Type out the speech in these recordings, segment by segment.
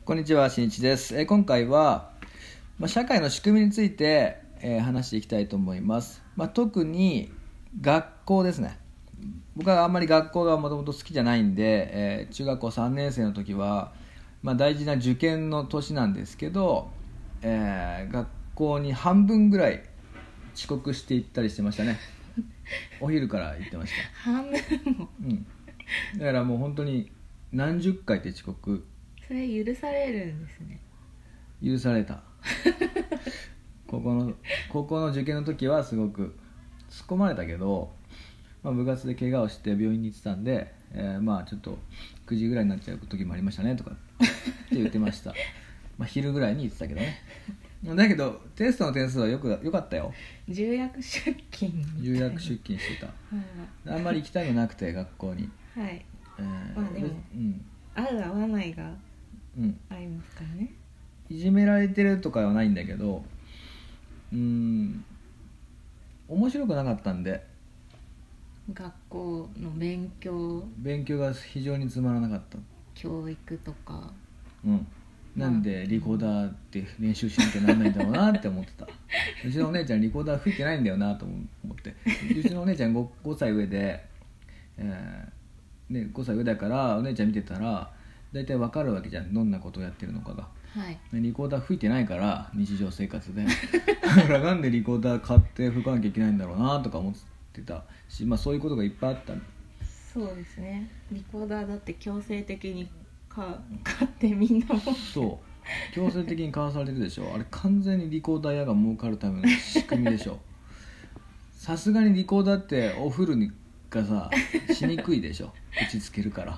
こんにちは、しんいちです。今回は、社会の仕組みについて、話していきたいと思います。特に学校ですね。僕はあんまり学校がもともと好きじゃないんで、中学校3年生の時は、大事な受験の年なんですけど、学校に半分ぐらい遅刻して行ったりしてましたね。お昼から行ってました。 半分も、 だからもう本当に何十回って遅刻。 それ許されるんですね。 許された高校の受験の時はすごく突っ込まれたけど、部活で怪我をして病院に行ってたんで、ちょっと9時ぐらいになっちゃう時もありましたねとかって言ってました昼ぐらいに言ってたけどね。だけどテストの点数はよかったよ。 重役出勤みたいな。 重役出勤してた、あんまり行きたくなくて学校に、 はい、でも、合う合わないがありますからね。 いじめられてるとかはないんだけど、面白くなかったんで、 学校の勉強が非常につまらなかった。 教育とか、 なんでリコーダーって練習しなきゃなんないんだろうなって思ってたうちのお姉ちゃんリコーダー吹いてないんだよなと思って。うちのお姉ちゃん 5歳上で、5歳上だからお姉ちゃん見てたら大体わかるわけじゃん、どんなことをやってるのかが。リコーダー吹いてないから日常生活でだからなんでリコーダー買って吹かなきゃいけないんだろうなとか思ってたし、そういうことがいっぱいあった。 そうですね。リコーダーだって強制的に買ってみんなもそう強制的に買わされるでしょあれ完全にリコーダー屋が儲かるための仕組みでしょさすがにリコーダーってお風呂がさしにくいでしょ打ちつけるから。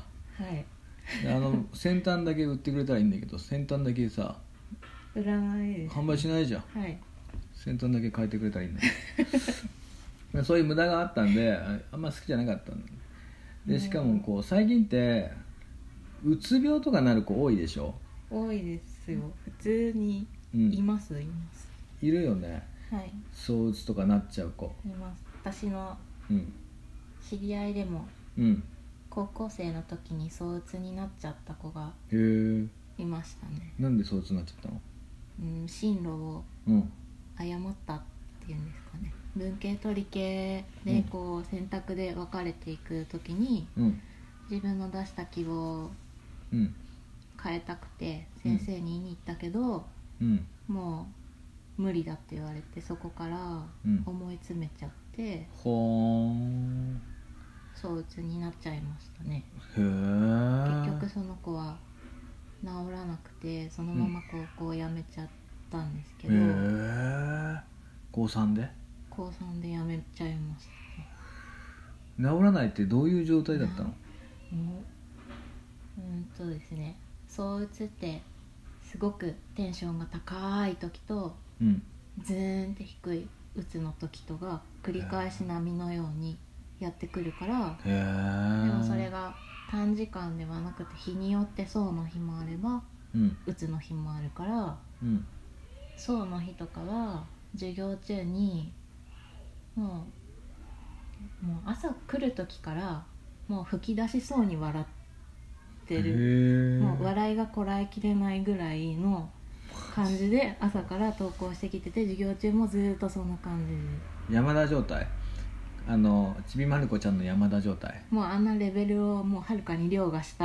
先端だけ売ってくれたらいいんだけど、先端だけさ売らないです、 販売しないじゃん、先端だけ変えてくれたらいいんだけどそういう無駄があったんであんま好きじゃなかったんで、しかも最近ってうつ病とかなる子多いでしょ。 多いですよ。普通にいます、 いるよね。そううつとかなっちゃう子います。私の知り合いでも、高校生の時に躁うつになっちゃった子がいましたね。 なんで躁うつになっちゃったの？ 進路を誤ったっていうんですかね。文系と理系で選択で分かれていく時に、自分の出した希望を変えたくて先生に言いに行ったけど、もう無理だって言われて、そこから思い詰めちゃって、躁うつになっちゃいましたね。結局その子は治らなくてそのまま高校を辞めちゃったんですけど、 高3で辞めちゃいましたね。 治らないってどういう状態だったの？ ですね、躁うつってすごくテンションが高い時と、ズーンって低いうつの時とが繰り返し波のようにやってくるから、でもそれが短時間ではなくて日によって躁の日もあれば、うつの日もあるから、躁の日とかは授業中にもう朝来る時からもう吹き出しそうに笑ってる、もう笑いがこらえきれないぐらいの感じで朝から登校してきてて、授業中もずっとそんな感じで山田状態、ちびまる子ちゃんの山田状態、 もうあんなレベルをもうはるかに凌駕した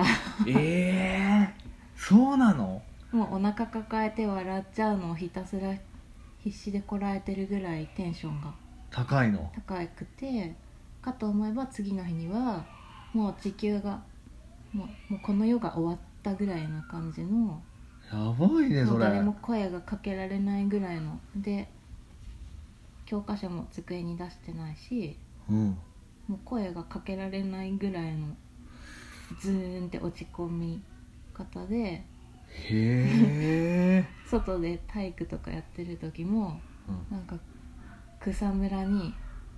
そうなの？ もうお腹抱えて笑っちゃうのをひたすら必死でこらえてるぐらいテンションが高くて、かと思えば次の日にはもう地球がもうこの世が終わったぐらいな感じの、 やばいねそれ。 誰も声がかけられないぐらいので、教科書も机に出してないし、もう声がかけられないぐらいのズーンって落ち込み方で、外で体育とかやってる時も、なんか草むらに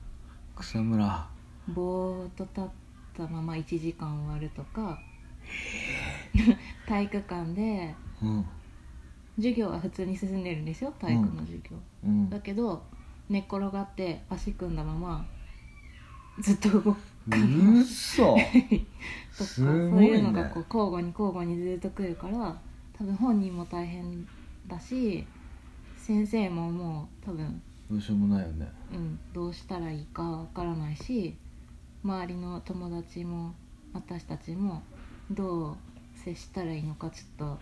ぼーっと立ったまま1時間終わるとか体育館で、授業は普通に進んでるんですよ、体育の授業、だけど寝っ転がって足組んだままずっと動くうそとか、そういうのが交互にずっと来るから、 多分本人も大変だし先生ももう多分どうしようもないよね。 どうしたらいいかわからないし周りの友達も私たちもどう接したらいいのかちょっと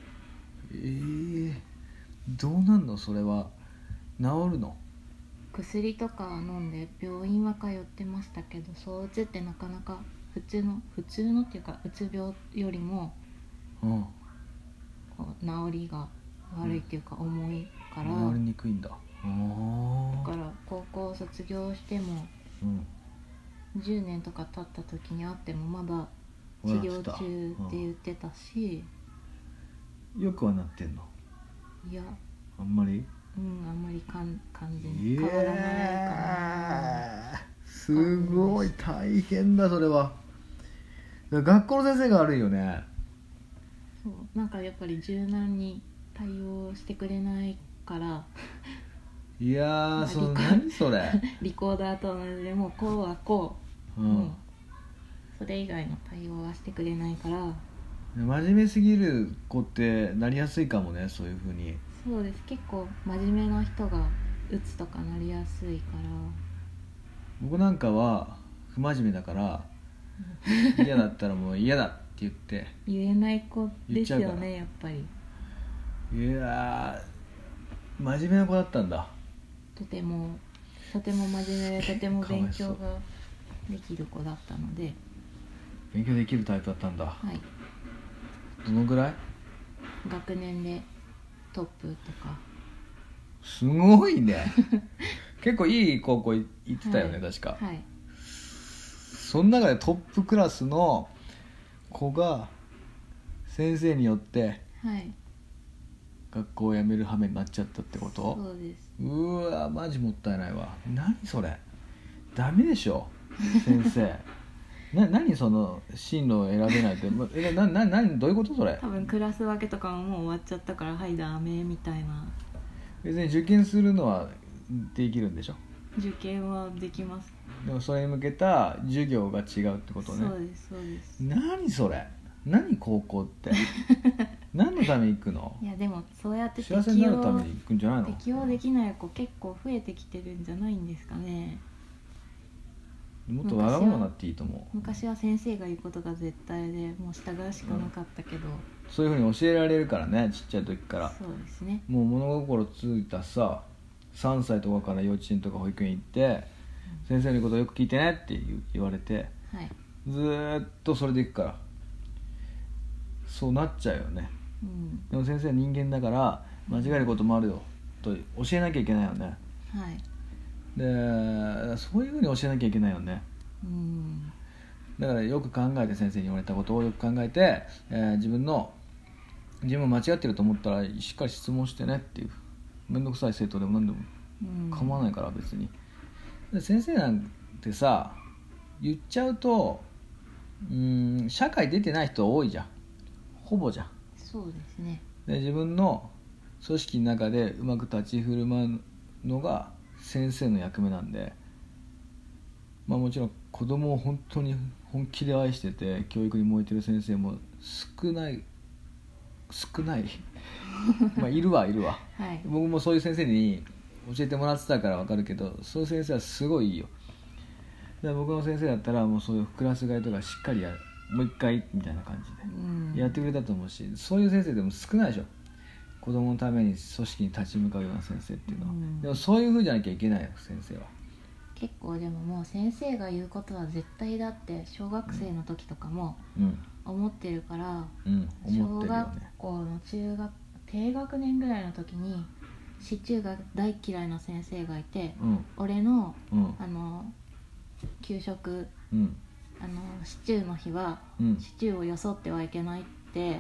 どうなんのそれは。治るの？ 薬とか飲んで病院は通ってましたけどそううつってなかなか普通のっていうかうつ病よりもこう治りが悪いっていうか重いから、 治りにくいんだ。 だから高校卒業しても10年とか経った時に会ってもまだ治療中って言ってたし、 よくはなってんの？ いやあんまりあんまり完全に変わらないかな。 すごい大変だそれは。学校の先生が悪いよね。 そうなんかやっぱり柔軟に対応してくれないからいやー何それリコーダーと同じでもうこうはこう、それ以外の対応はしてくれないから。 真面目すぎる子ってなりやすいかもね。そういう風に。 そうです。結構真面目な人がうつとかなりやすいから。 僕なんかは不真面目だから嫌だったらもう嫌だって言って言えない子ですよねやっぱり。 いやー真面目な子だったんだ。 とても真面目でとても勉強ができる子だったので。 勉強できるタイプだったんだ。 はい。 どのぐらい？ 学年でトップとか。 すごいね結構いい高校行ってたよね、確か。 はい。 その中でトップクラスの子が先生によって学校を辞める羽目になっちゃったってこと？ そうです。 うわマジもったいないわ。何それダメでしょ先生何その進路を選べないってどういうことそれ？ 多分クラス分けとかももう終わっちゃったからはいダメみたいな。 別に受験するのはできるんでしょ？ 受験はできます。 でもそれに向けた授業が違うってことね。 そうですそうです。 何それ何高校って何のために行くの？ いやでもそうやって幸せになるために行くんじゃないの？ 適応できない子結構増えてきてるんじゃないんですかね。 もっとわがままなっていいと思う。 昔は先生が言うことが絶対でもう従うしかなかったけど、 そういうふうに教えられるからね、ちっちゃい時から。 そうですね。 もう物心ついたさ3歳とかから幼稚園とか保育園行って、先生のことをよく聞いてねって言われて、 はい、 ずーっとそれでいくからそうなっちゃうよね、でも先生は人間だから間違えることもあるよと教えなきゃいけないよね。 はい。 でそういうふうに教えなきゃいけないよね。だからよく考えて、先生に言われたことをよく考えて、自分も間違ってると思ったらしっかり質問してねっていう。めんどくさい生徒でも何でも構わないから別に。で先生なんてさ言っちゃうと社会出てない人多いじゃん、ほぼじゃん。 そうですね。 で自分の組織の中でうまく立ち振る舞うのが先生の役目なんで、もちろん子供を本当に本気で愛してて教育に燃えてる先生も少ないいるわ、はい、僕もそういう先生に教えてもらってたから分かるけど、そういう先生はすごいいいよ。だから僕の先生だったらもうそういうクラス替えとかしっかりもう一回みたいな感じでやってくれたと思うし、そういう先生でも少ないでしょ、子供のために組織に立ち向かうような先生っていうのは。でもそういう風じゃなきゃいけないよ先生は。 結構でももう先生が言うことは絶対だって小学生の時とかも思ってるから、小学校の低学年ぐらいの時にシチューが大嫌いな先生がいて、俺の、給食、シチューの日は、シチューをよそってはいけないって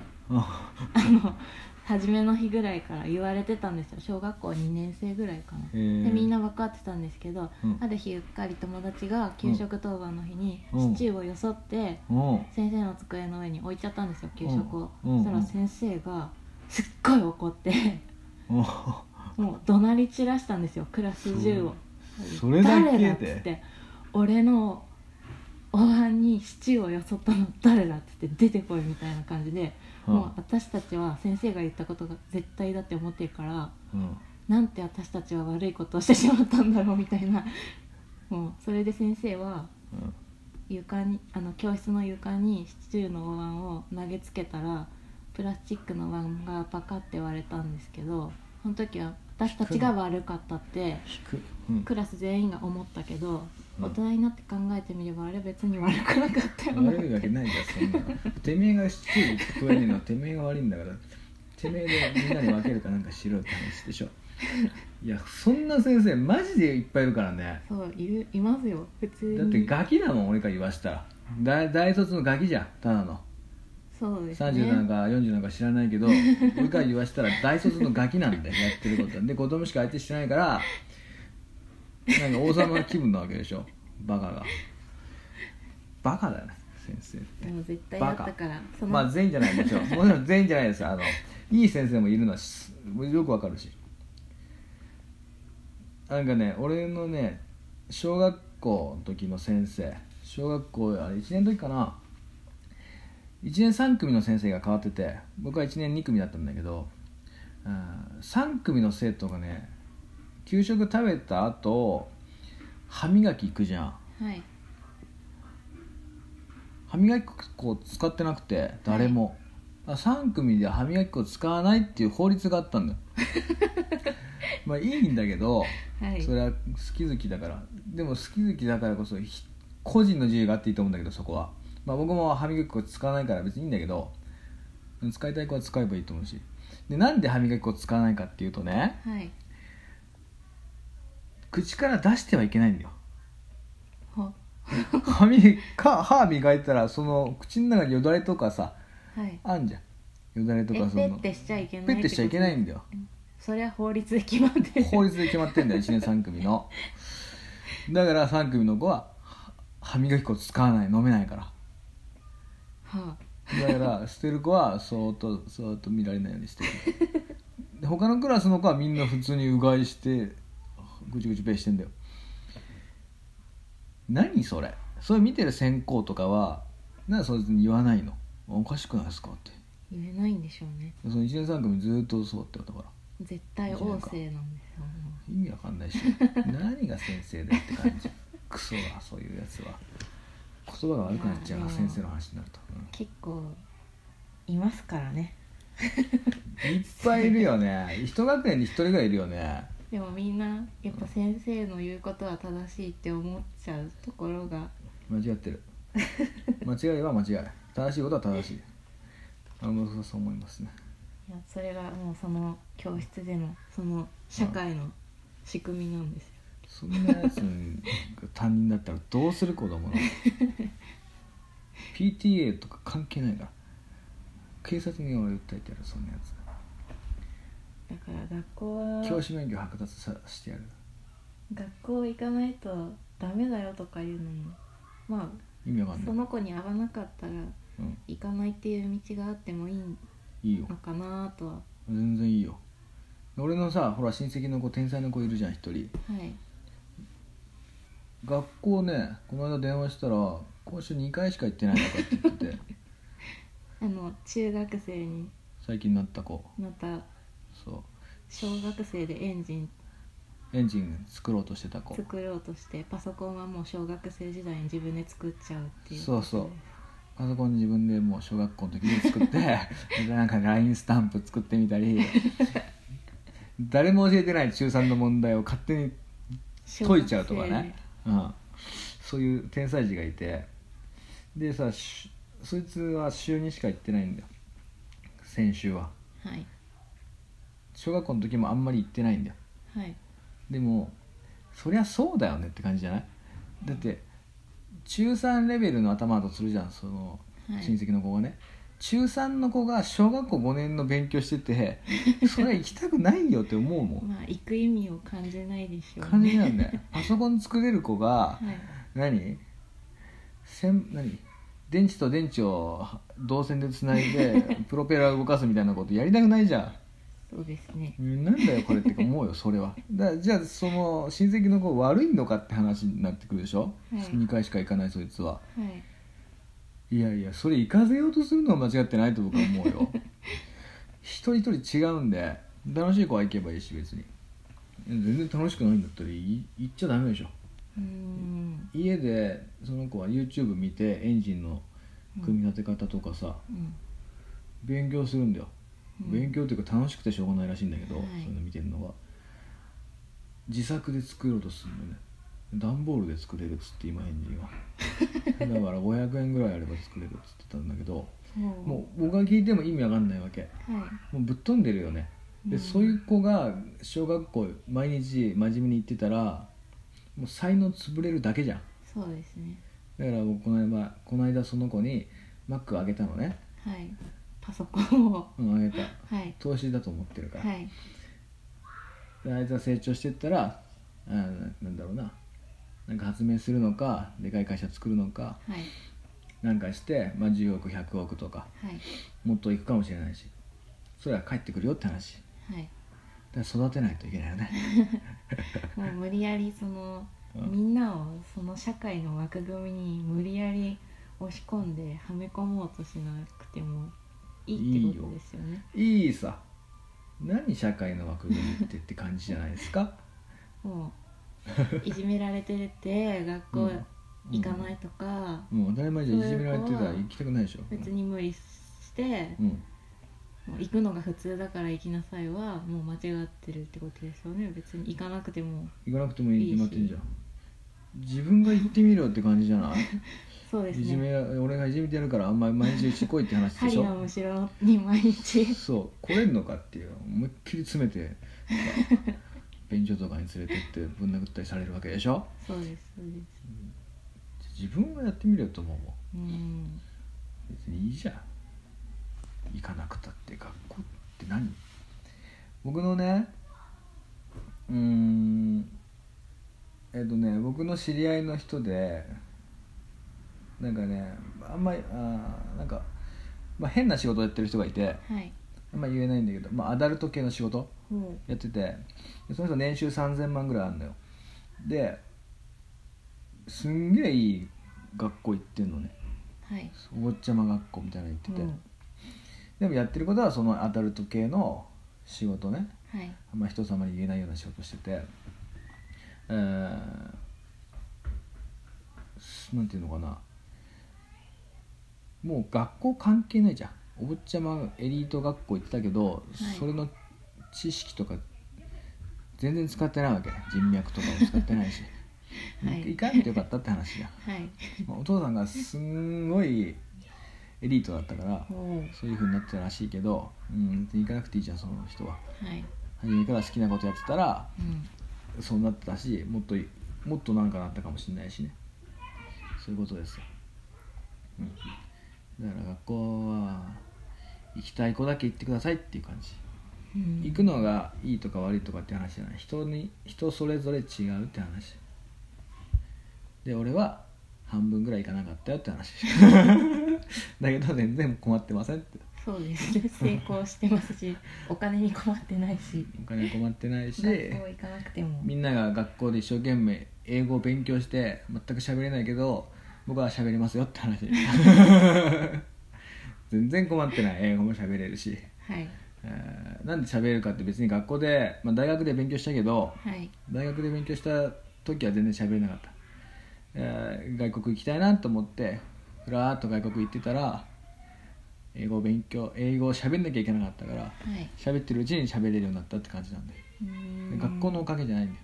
初めの日ぐらいから言われてたんですよ。小学校2年生ぐらいかな。でみんな分かってたんですけど、ある日うっかり友達が給食当番の日にシチューをよそって先生の机の上に置いちゃったんですよ、給食を。そしたら先生がすっごい怒ってもう怒鳴り散らしたんですよ、クラス中を。 それだけで誰だっつって、俺のお椀にシチューをよそったの誰だっつって出てこいみたいな感じでもう私たちは先生が言ったことが絶対だって思ってるから、なんて私たちは悪いことをしてしまったんだろうみたいなもうそれで先生は床に教室の床にシチューのお椀を投げつけたらプラスチックの椀がパカって割れたんですけど、その時は私たちが悪かったってクラス全員が思ったけど、大人になって考えてみればあれ別に悪くなかったよな。 悪いわけないじゃんそんなの。てめえがシチュー食えねえのはてめえが悪いんだから、てめえでみんなに分けるかなんかしろって話でしょ。いやそんな先生マジでいっぱいいるからね。 そういますよ普通に。 だってガキだもん俺から言わしたら。大卒のガキじゃんただの。 そうですね、 30なんか40なんか知らないけど俺から言わしたら大卒のガキなんでやってることで、子供しか相手してないからなんか王様の気分なわけでしょ。バカがバカだよね先生って。 もう絶対やったからそのまあ全員じゃないでしょもちろん全員じゃないですよ。いい先生もいるのはよくわかるし、なんかね俺のね小学校の時の先生、小学校あれ1年の時かな、1年3組の先生が変わってて、僕は1年2組だったんだけど、3組の生徒がね給食食べた後歯磨き行くじゃん。 はい、 歯磨き粉使ってなくて誰も、はい、3組で歯磨き粉使わないっていう法律があったんだよまあいいんだけど、はい、それは好き好きだから。でも好き好きだからこそ個人の自由があっていいと思うんだけど、そこはまあ僕も歯磨き粉使わないから別にいいんだけど、使いたい子は使えばいいと思うし。でなんで歯磨き粉使わないかっていうとね、 はい、 口から出してはいけないんだよ歯磨いたらその口の中によだれとかさ、 はい、 あんじゃん。よだれとかそのペッてしちゃいけない。 ペッてしちゃいけないんだよ。 それは法律で決まってる。 法律で決まってんだよ1年3組の。だから3組の子は歯磨き粉使わない、飲めないから、 はあ、だから捨てる子はそーっと見られないようにしてるで他のクラスの子はみんな普通にうがいしてぐちぐちペイしてんだよ。何それ。それ見てる専攻とかはなんでそいつに言わないの。おかしくないですかって言えないんでしょうね。 その1年3組ずっとそうってことだから絶対王政なんですよ。 意味わかんないし何が先生だって感じクソがそういうやつは言葉が悪くなっちゃう先生の話になると、 結構いますからねいっぱいいるよね一学年に一人がいるよね。 でもみんなやっぱ先生の言うことは正しいって思っちゃうところが間違ってる間違いは間違い、正しいことは正しい。そう思いますね。 いやそれがもうその教室でのその社会の仕組みなんですよ。 そんなやつが担任だったらどうする子供のPTA とか関係ないから警察に俺訴えてやる。そんなやつだから学校は教師免許剥奪さしてやる。 学校行かないとダメだよとかいうのもまあ意味わかんない。 その子に合わなかったら行かないっていう道があってもいいのかなとは。 全然いいよ。俺のさほら親戚の子天才の子いるじゃん一人。 はい。 学校ねこの間電話したら今週2回しか行ってないのかって言ってて中学生に最近なった子、 またそう小学生でエンジン作ろうとしてた子、 作ろうとしてパソコンはもう小学生時代に自分で作っちゃうっていう。 そうそうパソコン自分でもう小学校の時に作ってなんか LINE スタンプ作ってみたり誰も教えてない中3の問題を勝手に解いちゃうとかね、そういう天才児がいて、でさそいつは週2しか行ってないんだよ先週は。 はい。 小学校の時もあんまり行ってないんだよ。 はい。 でもそりゃそうだよねって感じじゃない。だって中3レベルの頭だとするじゃんその親戚の子がね、中3の子が小学校5年の勉強しててそれは行きたくないよって思うもんまあ行く意味を感じないでしょうね。 感じなんだよパソコン作れる子が、はい、何電池と電池を導線でつないでプロペラを動かすみたいなことやりたくないじゃん。 そうですね。 なんだよこれって思うよそれは。じゃあその親戚の子悪いのかって話になってくるでしょ、はい、2回しか行かないそいつは。 はい。 いやいや、それ行かせようとするのは間違ってないと僕は思うよ一人一人違うんで、楽しい子は行けばいいし、別に全然楽しくないんだったら行っちゃダメでしょ。家でその子は YouTube 見てエンジンの組み立て方とかさ、勉強するんだよ、勉強っていうか楽しくてしょうがないらしいんだけど、そういうの見てるのは自作で作ろうとするのね。段ボールで作れるっつって今エンジンはだから500円ぐらいあれば作れるっつってたんだけど、もう僕が聞いても意味わかんないわけ、もうぶっ飛んでるよね。で、そういう子が小学校毎日真面目に行ってたらもう才能潰れるだけじゃん。 そうですね。 だから僕この間その子に Mac あげたのね。 パソコンをあげた、投資だと思ってるから、であいつが成長していったらなんだろうな、なんか発明するのかでかい会社作るのか、なんかして、10億100億とか、もっといくかもしれないし、それは返ってくるよって話、だから育てないといけないよねもう無理やりみんなをその社会の枠組みに無理やり押し込んではめ込もうとしなくてもいいってことですよね。 いいさ、何社会の枠組みって感じじゃないですかもういじめられてて学校行かないとか、 もう当たり前じゃん。いじめられてたら行きたくないでしょ。 別に無理して、もう行くのが普通だから行きなさいはもう間違ってるってことですよね。別に行かなくてもいいって決まってんじゃん。自分が行ってみろって感じじゃないそうですね。 俺がいじめてやるから毎日うち来いって話でしょ。 針のむしろに毎日そう来れんのかっていう、思いっきり詰めて便所とかに連れてってぶん殴ったりされるわけでしょ。 そうですそうです、 自分がやってみろよと思うもん。別にいいじゃん、行かなくたって。学校って何。僕のね僕の知り合いの人でなんかね、あんまりなんか、変な仕事やってる人がいて、あんま言えないんだけど、アダルト系の仕事やってて、でその人年収3000万ぐらいあるのよ。ですんげえいい学校行ってんのね、お坊ちゃま学校みたいなの行ってて、でもやってることはそのアダルト系の仕事ね、あんま人様に言えないような仕事してて、なんていうのかな、もう学校関係ないじゃん。お坊ちゃまエリート学校行ってたけど、それの知識とか全然使ってないわけ。人脈とかも使ってないし行かなくてよかったって話じゃん、お父さんがすんごいエリートだったからそういう風になってたらしいけど、行かなくていいじゃんその人は。初めから好きなことやってたら、そうなってたし、もっとなんかなったかもしれないしね。そういうことですよ、だから学校は行きたい子だけ行ってくださいっていう感じ、行くのがいいとか悪いとかって話じゃない。人それぞれ違うって話で、俺は半分ぐらい行かなかったよって話だけど全然困ってませんって。 そうですね、成功してますしお金に困ってないし学校行かなくてもみんなが学校で一生懸命英語を勉強して全く喋れないけど僕は喋れますよって話全然困ってない。英語も喋れるし、なんで喋れるかって別に学校で、大学で勉強したけど、大学で勉強した時は全然喋れなかった。外国行きたいなと思ってふらーっと外国行ってたら英語を喋んなきゃいけなかったから、喋ってるうちに喋れるようになったって感じなんで、学校のおかげじゃないんだよ。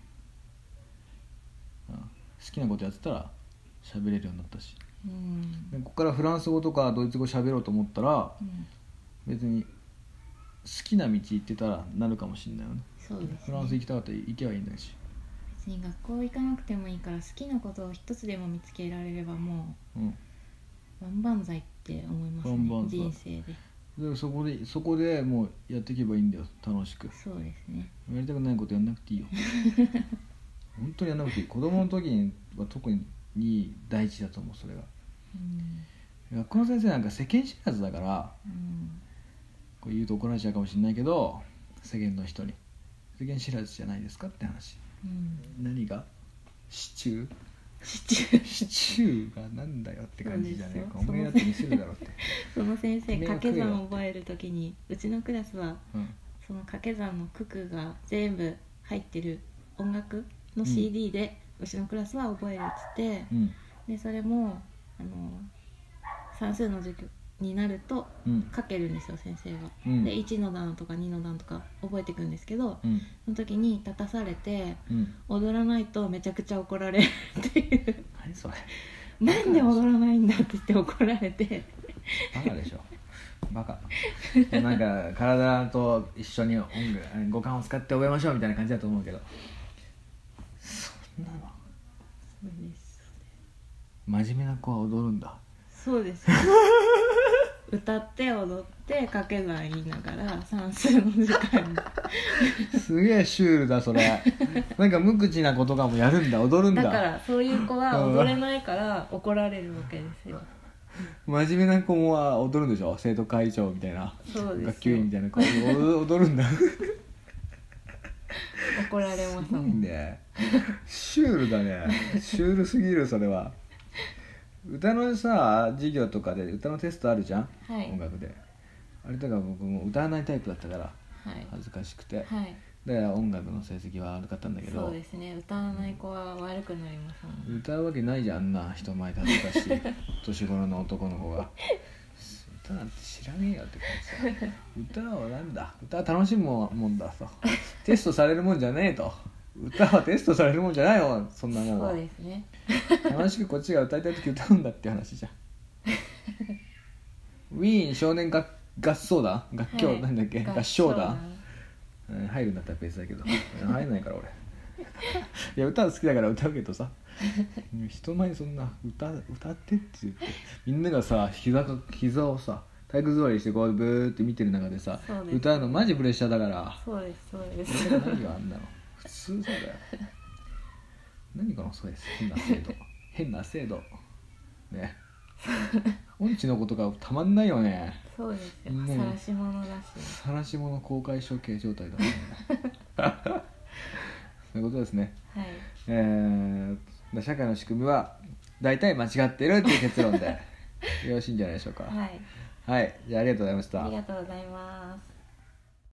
好きなことやってたら喋れるようになったし、でここからフランス語とかドイツ語喋ろうと思ったら、別に好きな道行ってたらなるかもしれないよね。 そうですね、 フランス行きたかったら行けばいいんだし、 別に学校行かなくてもいいから好きなことを一つでも見つけられればもう、万々歳って思いますね。人生でそこでもうやっていけばいいんだよ、楽しく。 そうですね、 やりたくないことやんなくていいよ本当にやんなくていい。子供の時には特に大事だと思う、それが。学校の先生なんか世間知らずだから、こう言うと怒られちゃうかもしれないけど、世間の人に世間知らずじゃないですかって話。何がシチューシチューシチューがなんだよって感じじゃねえか。お前だって見せるだろって。 その先生掛け算を覚えるときに、うちのクラスは、その掛け算の九九が全部入ってる音楽の CD で、うちのクラスは覚えるっつって、でそれも算数の授業になると書けるんですよ、先生が。で1の段とか2の段とか覚えていくんですけど、その時に立たされて、踊らないとめちゃくちゃ怒られるっていう。 何それ。 なんで踊らないんだって言って怒られて。 バカでしょ、バカ。なんか体と一緒に五感を使って覚えましょうみたいな感じだと思うけど、そんなの。 そうです。 真面目な子は踊るんだ。 そうです歌って踊って掛け算言いながら算数の時間にすげえシュールだそれ。なんか無口な子とかもやるんだ、踊るんだ。 だからそういう子は踊れないから怒られるわけですよ。 真面目な子も踊るんでしょ、生徒会長みたいな。 そうですよ、 学級委員みたいな子踊るんだ。 怒られますもん。 いいね、シュールだね。シュールすぎるそれは。歌のさ授業とかで歌のテストあるじゃん、 はい、 音楽で。あれとか僕も歌わないタイプだったから、 はい、 恥ずかしくて、 はい、 だから音楽の成績は悪かったんだけど。 そうですね、歌わない子は悪くなりますもん。 歌うわけないじゃん、あんな人前で恥ずかしい年頃の男の子が。歌なんて知らねえよって感じさ。歌はなんだ、歌は楽しむもんだと。テストされるもんじゃねえと。歌はテストされるもんじゃないよ、そんなもんは。 そうですね。 楽しくこっちが歌いたい時歌うんだって話じゃん。ウィーン少年合奏団、楽器、はい、なんだっけ、合唱団、入るんだったら別だけど入らないから俺。いや歌好きだから歌うけどさ、人前にそんな歌ってって言ってみんながさ膝をさ体育座りしてこうブーって見てる中でさ、歌うのマジプレッシャーだから。 そうですそうです。 何があんなの普通そうだよ。何このそうです、変な制度ね。音痴の子とかたまんないよね。 そうですよ、晒し者だし、 晒し者公開処刑状態だね。そういうことですね。 はい。 社会の仕組みは大体間違ってるっていう結論でよろしいんじゃないでしょうか。 はい、 はい、じゃあありがとうございました。 ありがとうございます。